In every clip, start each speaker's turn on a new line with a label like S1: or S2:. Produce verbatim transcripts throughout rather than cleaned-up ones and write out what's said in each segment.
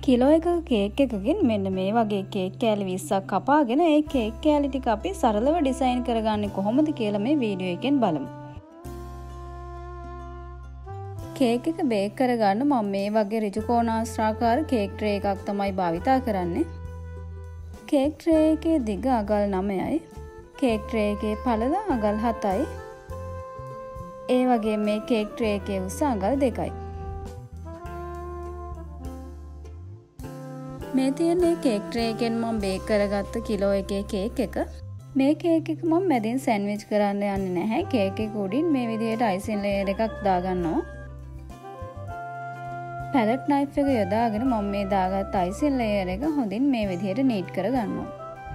S1: Kilo එකක cake එකකින් මෙන්න මේ වගේ කේක් කෑලි විස්සක් කපාගෙන ඒ කේක් කෑලි ටික අපි සරලව ඩිසයින් කරගන්නේ කොහොමද කියලා මේ වීඩියෝ එකෙන් බලමු. කේක් එක බේක් කරගන්න මම මේ වගේ ඍජු කෝණාශ්‍රාකාර කේක් ට්‍රේ එකක් තමයි භාවිතා කරන්නේ. කේක් ට්‍රේ එකේ දිග අගල් නවයයි. කේක් ට්‍රේ එකේ පළල අගල් හතයි. ඒ වගේ මේ කේක් ට්‍රේ එකේ උස අගල් දෙකයි. මේ තියෙන්නේ කේක් ට්‍රේ එකෙන් මම බේක් කරගත්ත කිලෝ එකේ කේක් එක. මේ කේක් එක මම මැදින් සෑන්ඩ්විච් කරන්න යන්නේ නැහැ. කේක් එක උඩින් මේ විදිහට අයිසින් ලේයර් එකක් දාගන්නවා. පැලට් නයිෆ් එක යොදාගෙන මම මේ දාගත්ත අයිසින් ලේයර් එක හොඳින් මේ විදිහට නීට් කරගන්නවා.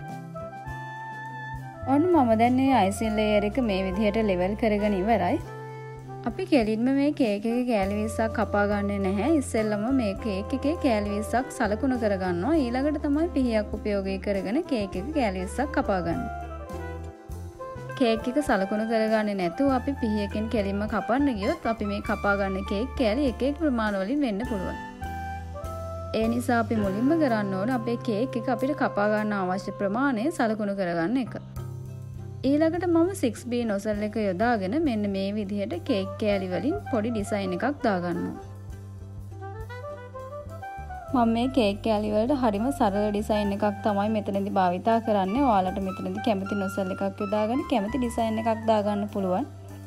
S1: ඔන්න මම දැන් මේ අයිසින් ලේයර් එක මේ විදිහට ලෙවල් කරගෙන ඉවරයි. අපි කෙලින්ම මේ කේක් එකේ කෑලි විස්සක් කපා ගන්නෙ නැහැ. ඉස්සෙල්ලම මේ කේක් එකේ කෑලි විස්සක් සලකුණු කරගන්නවා. ඊළඟට තමයි පිහියක් උපයෝගී කරගෙන කේක් එකේ කෑලි විස්සක් කපා ගන්න. කේක් එක සලකුණු කරගන්නේ නැතුව අපි පිහියකින් කෙලින්ම කපන්න ගියොත් අපි මේ කපා ගන්න කේක් කෑලි එක එක ප්‍රමාණ වලින් වෙන්න පුළුවන්. ඒ නිසා අපි මුලින්ම කරන්න ඕන අපේ කේක් එක අපිට කපා ගන්න අවශ්‍ය ප්‍රමාණය සලකුණු කරගන්න එක. ඊළඟට මම සික්ස් බී නොසල් එක යොදාගෙන මෙන්න මේ විදිහට කේක් කෑලි වලින් පොඩි ඩිසයින් එකක් දාගන්නවා. මම මේ කේක් කෑලි වලට හරිම සරල ඩිසයින් එකක් තමයි මෙතනදී භාවිතා කරන්නේ. ඔයාලට මෙතනදී කැමති නොසල් එකක් යොදාගෙන කැමති ඩිසයින් එකක් දාගන්න පුළුවන්.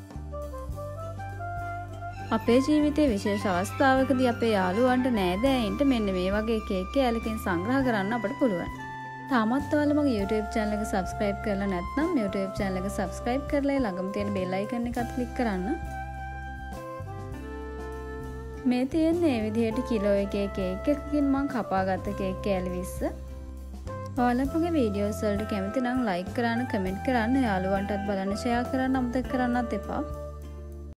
S1: අපේ ජීවිතයේ විශේෂ අවස්ථාවකදී අපේ යාළුවන්ට නෑදෑයින්ට මෙන්න මේ වගේ කේක් කෑල්ලකින් සංග්‍රහ කරන්න අපට පුළුවන්. තාමත් ඔයාලා මගේ YouTube channel එක subscribe කරලා නැත්නම් මේ YouTube channel එක subscribe කරලා ළඟම තියෙන bell icon එකත් click කරන්න. මේ තියෙන මේ විදිහට කිලෝ එකේ කේක් එකකින් මම කපාගත්ත කේක් කෑලි විස්ස. ඔයාලා මගේ videos වලට කැමති නම් like කරන්න, comment කරන්න, යාළුවන්ටත් බලන්න share කරන්න අමතක කරන්නත් එපා.